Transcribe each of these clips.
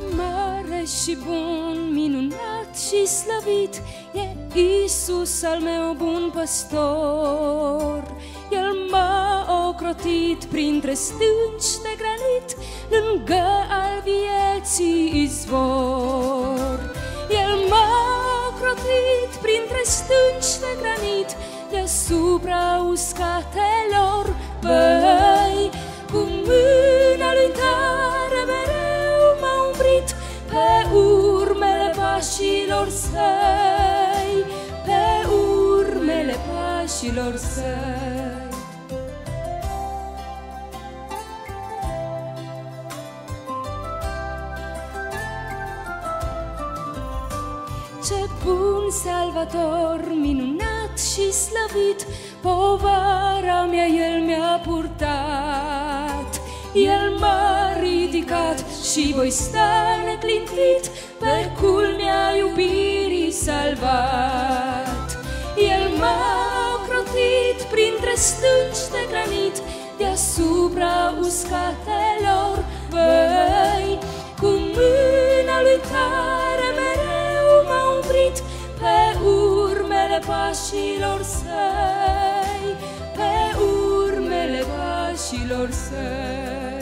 Mare și bun, minunat și slăvit e Iisus al meu bun păstor. El m-a ocrotit printre stânci de granit, lângă al vieții izvor. El m-a ocrotit printre stânci de granit, deasupra uscatelor văi. Cu mâna lui tare mereu m-a umbrit, pe urmele pașilor săi, pe urmele pașilor săi. Ce bun Salvator, minunat și slăvit, povara mea El mi-a purtat. El m-a ridicat și voi sta neclintit, pe culmea iubirii salvat. El m-a ocrotit printre stânci de granit, deasupra uscatelor văi. Cu mâna lui tare mereu m-a umbrit, pe urmele pașilor săi, pe urmele pașilor săi.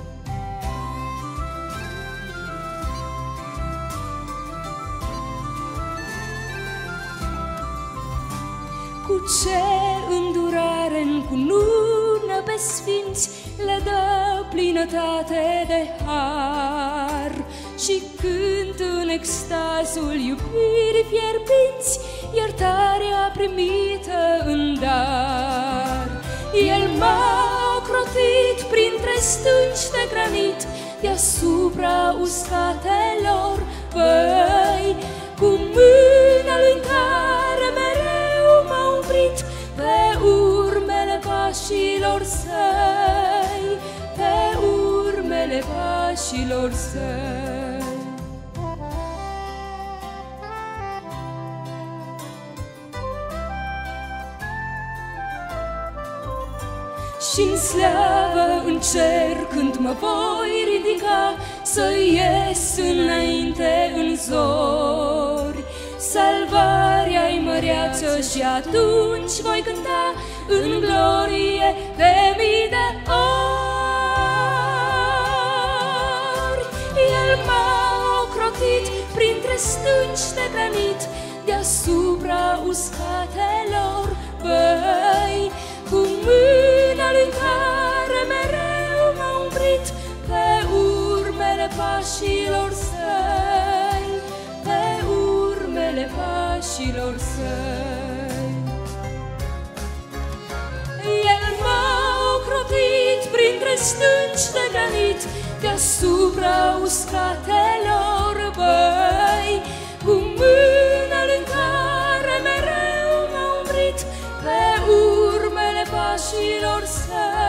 Cu ce îndurare încunună pe sfinți, le dă plinătate de har. Și cânt în extazul iubirii fierbinți, iertarea primită în dar. El m-a ocrotit printre stânci de granit, deasupra uscatelor văi. Cu mâna lui tare mereu m-a umbrit, pe urmele pașilor săi, pe urmele pașilor săi. Și-n slavă în cer când mă voi ridica, să ies înainte în zori. Salvarea-i măreață și atunci voi cânta în glorie de mii de ori. El m-a ocrotit printre stânci de granit, deasupra uscatelor văi. Cu mâna lui tare mereu m-a umbrit, pe urmele pașilor săi, pe urmele pașilor săi. El m-a ocrotit printre stânci de granit, deasupra uscatelor văi. Cu mâna lui tare mereu m-a umbrit, pe urmele pașilor săi,